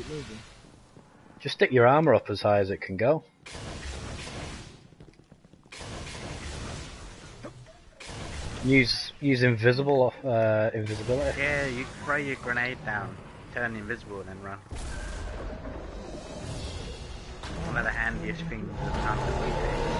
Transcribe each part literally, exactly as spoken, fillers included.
moving. Just stick your armor up as high as it can go. Use use invisible uh, invisibility. Yeah, you throw your grenade down, turn invisible, and then run. One of the handiest things of Counter we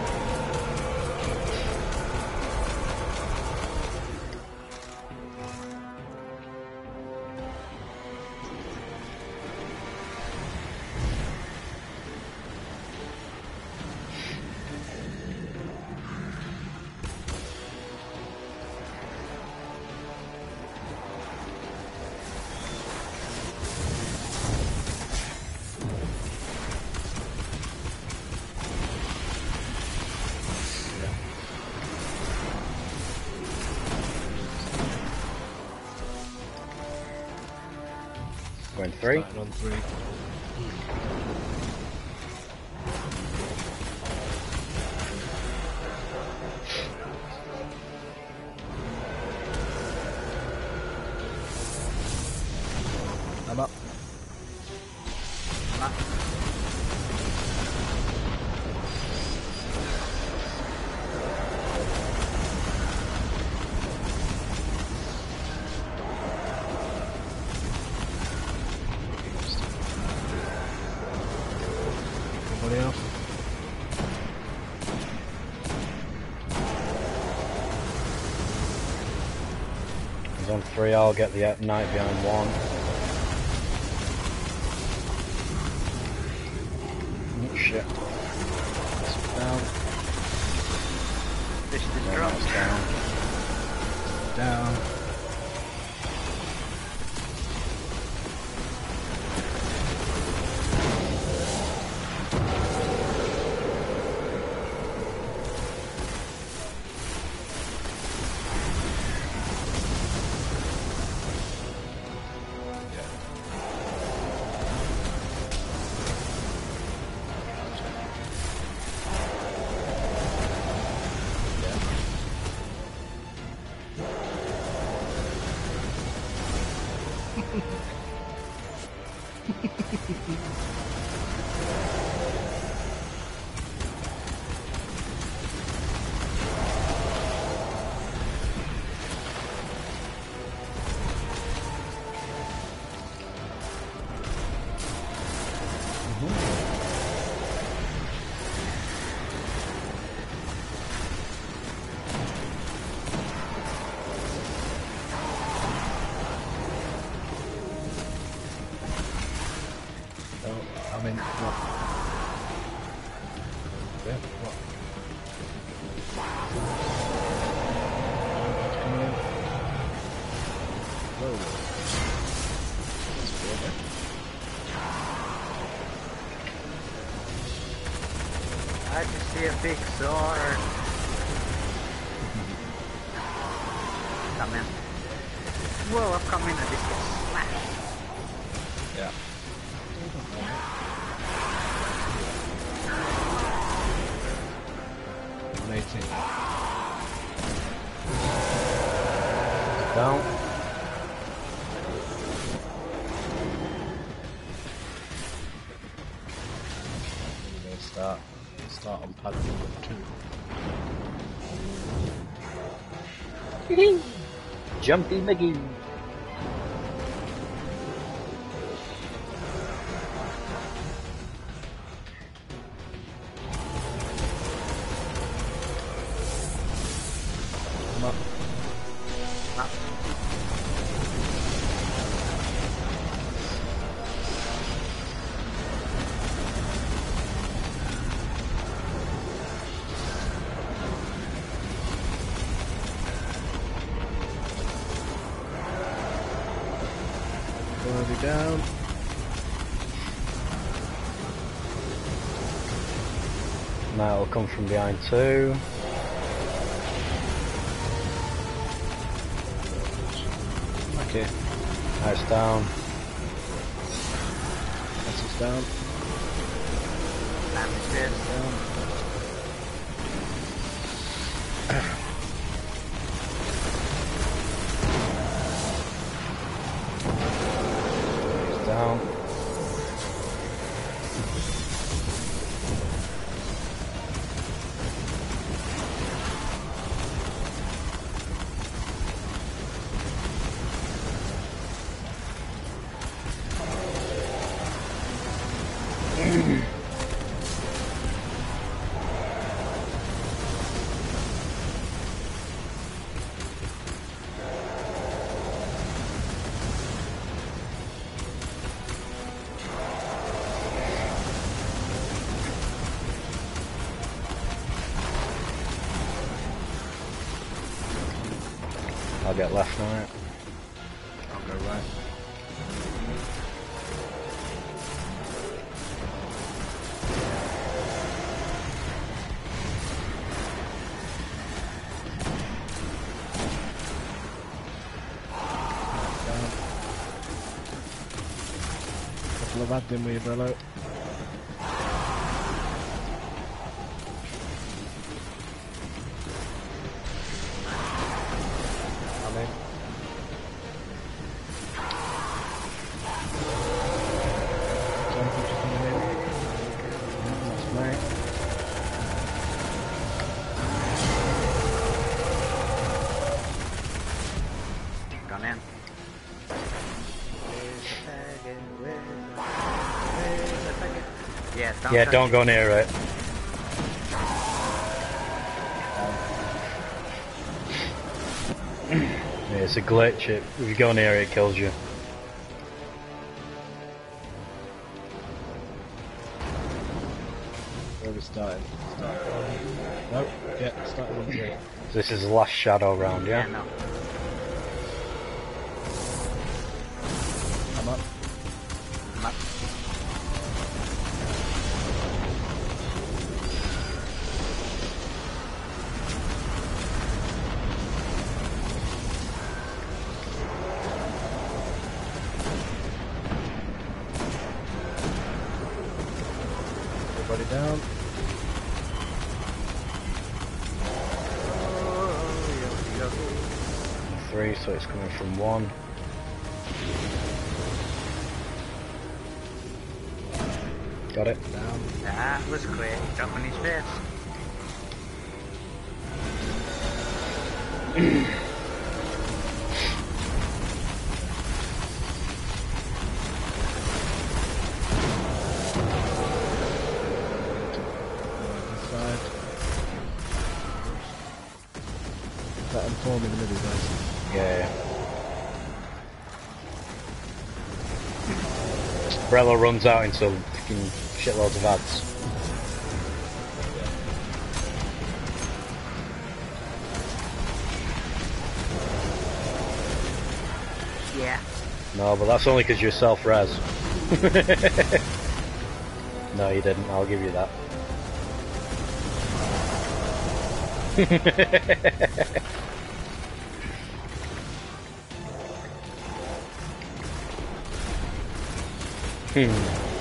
Going three. Starting on three. I'm up. I'm up. Anybody else? He's on three. I'll get the knight behind one. Oh shit. That's down. This is No, drop. that's down. Down. Oh, I mean, what? Yeah, what? What's coming in? Whoa. That's good, eh? I just see a big sword. Come in. Whoa, I'm coming and this gets slashed. Yeah. eighteen. Down. We're going to start, start on pad number two. Jumpy Mickey. Come up. Up. Further down. Now it'll come from behind two. Okay. Nice down. That's us down. Damage this. Down. He's down. I'll get left now. I'll go right. Down. Couple of admin with you, Brello. I'm in. Something's coming in. That's mate. Gone in. Yeah, don't Yeah, touch don't it. go near it. Yeah, it's a glitch. It, if you go near it, it kills you. Where are we starting? Starting. Nope. Yeah, starting on three. This is the last shadow round, Yeah, yeah? no. I'm up. I'm up. Everybody down. Three, so it's coming from one. Got it? Down. That was quick. Jump on his face. This side. That and form in the middle, guys. Yeah, yeah. Brello runs out into fucking shitloads of ads. Yeah. No, but that's only because you're self-res. No, you didn't. I'll give you that. Hmm.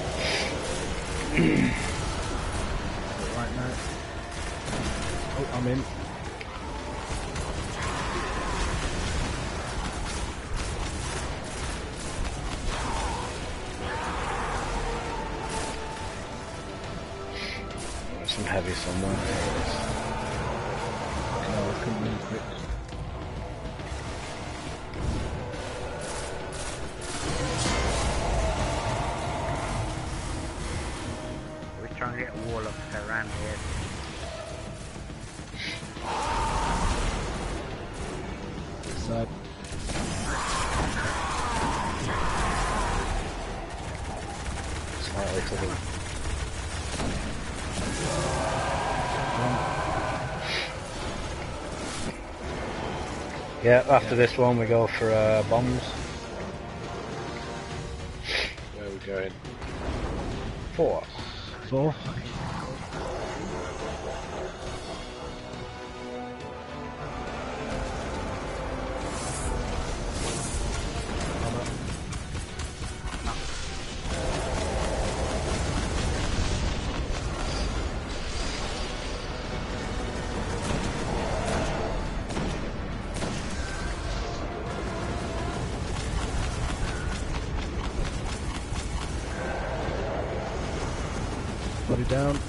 Right now. Oh, I'm in. There's some heavy somewhere. No, I couldn't move quick. We're trying to get a wall up around here. This side. Slightly to the... Yeah, after this one we go for uh, bombs. Where are we going? Four. Four. I'm up. Body down.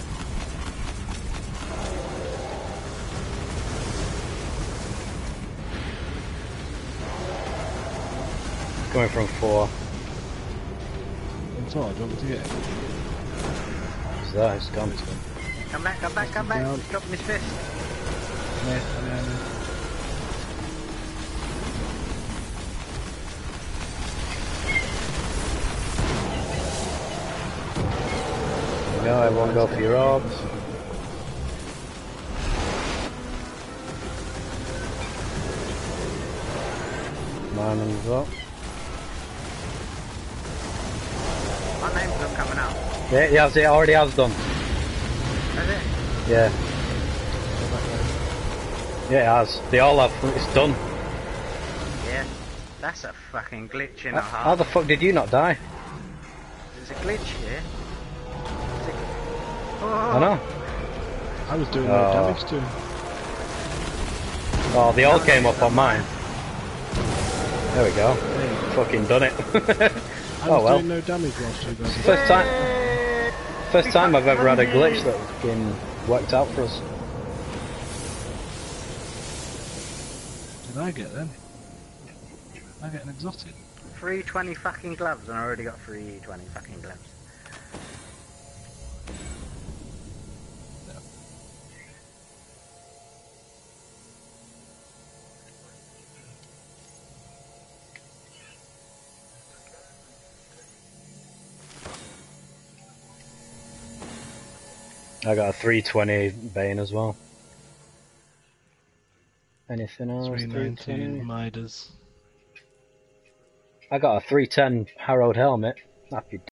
Going from four. I'm sorry, do you want me to get it? It's there, it's gone. Come back, come back, come back. Down. Drop his fist. Yeah, I'm in, I'm in. No, I won't go for your orbs. diamond as well. My name's not coming out. Yeah, he has, it already has done. Is it? Yeah. Yeah, it has. They all have. It's done. Yeah. That's a fucking glitch in a How, half. how the fuck did you not die? There's a glitch here. Is it... Oh. I know. I was doing Oh. no damage to him. Oh, they all came up on mine. There we go. Hey, Fucking done it. I Oh was well. doing no damage whilst you guys. First time. First time I've ever had a glitch that fucking worked out for us. Did I get them? I get an exotic. three twenty fucking gloves, and I already got three twenty fucking gloves. No. I got a three twenty Bane as well. Anything else? three nineteen three twenty? Midas. I got a three ten Harrowed Helmet. Happy